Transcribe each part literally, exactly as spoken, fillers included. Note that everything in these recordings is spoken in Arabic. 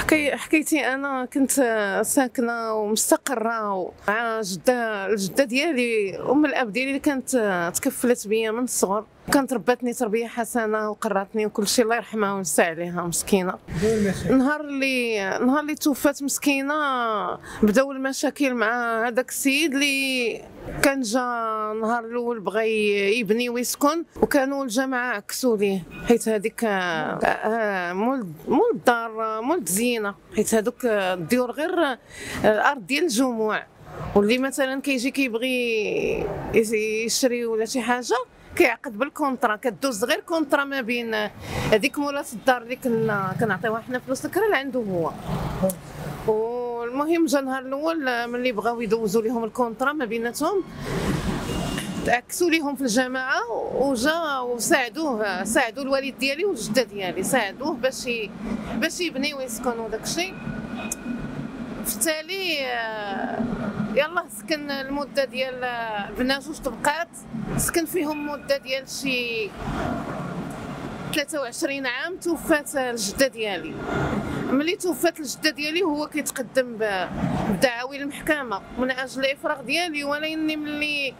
حكي حكيتي انا كنت ساكنه ومستقره مع جده الجده ديالي ام الاب ديالي اللي كانت تكفلت بيا من الصغر، كانت رباتني تربيه حسنه وقراتني وكل شيء، الله يرحمها ويوسع عليها مسكينه. نهار اللي نهار اللي توفات مسكينه بداو المشاكل مع هذاك السيد اللي كان جا نهار الاول بغى يبني ويسكن، وكانوا الجماعه عكسوا ليه حيت هذيك مول مول الدار مول الزينه، حيت هذوك الديور غير الارض ديال الجموع، واللي مثلا كيجي كيبغي يشري ولا شي حاجه كيعقد بالكونطرا، كدوز غير كونطرا ما بين هذيك مولات الدار اللي كنا كنعطيوها حنا فلوس الكرا لعنده هو. والمهم جا النهار الاول ملي بغاو يدوزوا لهم الكونطرا ما بيناتهم، تعكسوا ليهم في الجماعه وجا وساعدوه، ساعدوا الوالد ديالي والجده ديالي، ساعدوه باش باش يبني ويسكن وداك الشيء. في التالي يلاه سكن المده ديال بنا جوج طبقات، سكن فيهم مده ديال شي ثلاثة وعشرين عام. توفات الجده ديالي، ملي توفات الجده ديالي هو كيتقدم بدعاوي للمحكمه من اجل الافراغ ديالي، ولكني ملي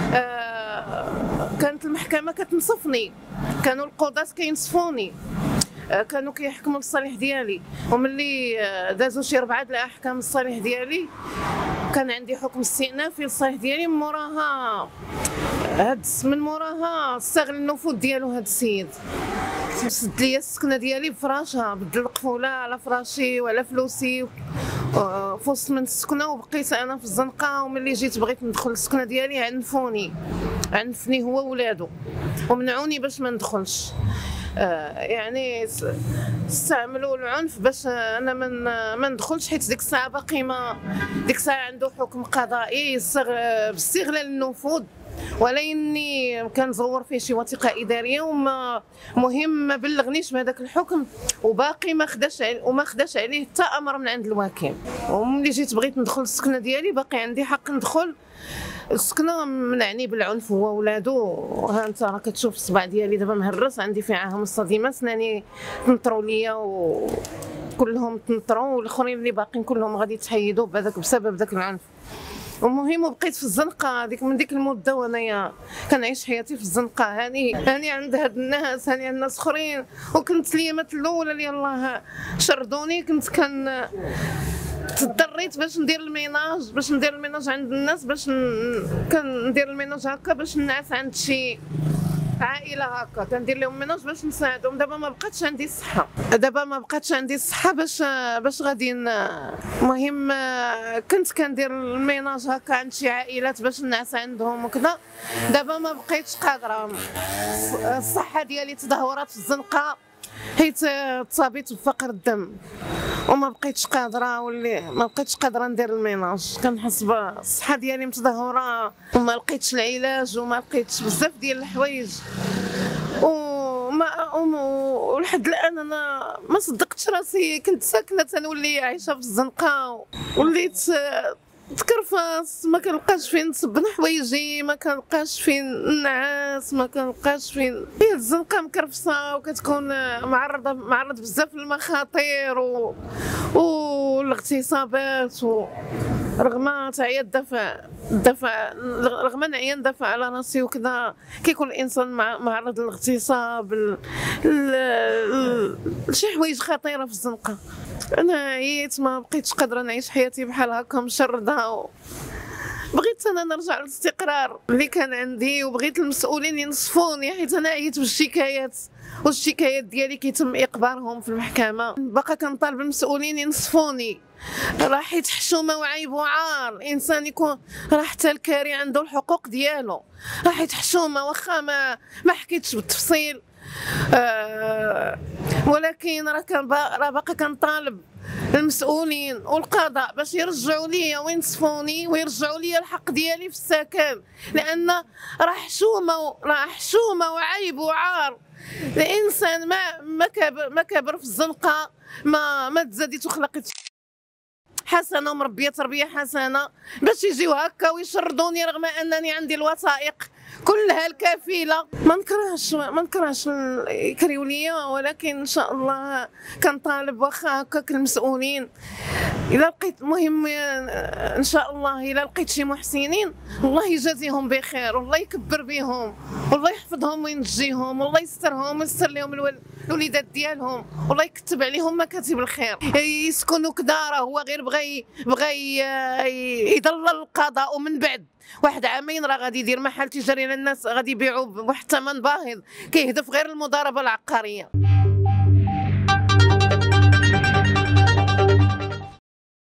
آه كانت المحكمه كتنصفني، كانوا القضاة كينصفوني، كانوا كيحكموا للصالح ديالي، وملي دازوا شي ربعه د الاحكام للصالح ديالي كان عندي حكم استئنافي للصالح ديالي. من موراها هاد من موراها استغل النفوذ ديالو هاد السيد، سد لي السكنه ديالي بفراشها، بدل القفوله على فراشي وعلى فلوسي في وسط من السكنه، وبقيت انا في الزنقه. وملي جيت بغيت ندخل السكنه ديالي عنفوني، عنفني هو وولادو ومنعوني باش ما ندخلش. آه يعني استعملوا العنف باش انا من ما ندخلش، حيت ديك الساعه باقي ما ديك الساعه عنده حكم قضائي باستغلال النفوذ، ولكني كنزور فيه شي وثيقه اداريه وما مهم ما بلغنيش بهذاك الحكم، وباقي ما خداش وما خداش عليه حتى امر من عند الواكيل. وملي جيت بغيت ندخل السكنه ديالي باقي عندي حق ندخل السكنه، منعني بالعنف هو ولادو. ها انت راه كتشوف الصباع ديالي دابا مهرس، عندي فيه عاهم الصديمه، سناني تنطروا ليا وكلهم تنطروا، والاخرين اللي باقيين كلهم غادي يتحيدوا بهذاك بسبب ذاك العنف. المهم وبقيت في الزنقه هذيك من ديك المده وانايا كنعيش حياتي في الزنقه، هاني هاني عند هاد الناس، هاني عند الناس اخرين. وكنت اليامات الاولى اللي يلاه شردوني كنت كان تضطريت باش ندير الميناج، باش ندير الميناج عند الناس، باش كندير الميناج هكا باش نعس عند شي عائله هكا، كندير لهم ميناج باش نساعدهم. دابا ما بقاتش عندي الصحه، دابا ما بقاتش عندي الصحه باش باش غادي. المهم كنت كندير الميناج هكا عند شي عائلات باش نعس عندهم وكذا. دابا ما بقيتش قادره، الصحه ديالي تدهورات في الزنقه حيت تصابيت بفقر الدم، وما بقيتش قادره، واللي ما بقيتش قادره ندير الميناج. كنحس بالصحه ديالي متدهوره، وما لقيتش العلاج، وما لقيتش بزاف ديال الحوايج، وما ولحد الان انا ما صدقتش راسي كنت ساكنه تنولي عايشه في الزنقه، وليت تكرفاس، ما كنلقاش فين نصبن حوايجي، ما كنلقاش فين نعاس، ما كنلقاش فين. هي الزنقه مكرفسه وكتكون معرضه معرض بزاف للمخاطر و... والاغتصابات و... رغم تعيا الدفع الدفع رغم نعيا ندافع على راسي وكذا، كيكون الانسان معرض للاغتصاب ل... ل... لشي حوايج خطيره في الزنقه. انا عييت، ما بقيتش قادره نعيش حياتي بحال هكا مشرده، و... بغيت انا نرجع للاستقرار اللي كان عندي، وبغيت المسؤولين ينصفوني حيت انا عييت بالشكايات، والشكايات ديالي كيتم اقبارهم في المحكمه. باقا كنطالب المسؤولين ينصفوني، راه حيت حشومه وعيب وعار الانسان يكون، راه حتى الكاري عنده الحقوق ديالو، راه حيت حشومه واخا ما ما حكيتش بالتفصيل. آه ولكن راه كان راه باقا كنطالب المسؤولين والقضاء باش يرجعوا ليا وينصفوني ويرجعوا ليا الحق ديالي في السكن، لان راه حشومه راه حشومه وعيب وعار الانسان ما ما كبر ما كبر في الزنقه، ما ما تزاديت وخلقت حسنه ومربيه تربيه حسنه باش يجيو هكا ويشردوني، رغم انني عندي الوثائق كلها الكفيله. ما نكرهش ما نكرهش يكريو ليا، ولكن ان شاء الله كنطالب واخا هكاك المسؤولين الا لقيت، المهم ان شاء الله الا لقيت شي محسنين الله يجازيهم بخير والله يكبر بهم والله يحفظهم وينجيهم والله يسترهم ويستر لهم الوليدات ديالهم والله يكتب عليهم مكاتب الخير. يسكنوا كدا راه هو غير بغى بغى يضلل القضاء، ومن بعد واحد عامين راه غادي يدير محل تجاري للناس غادي يبيعوا بواحد الثمن باهظ كيهدف غير المضاربه العقاريه.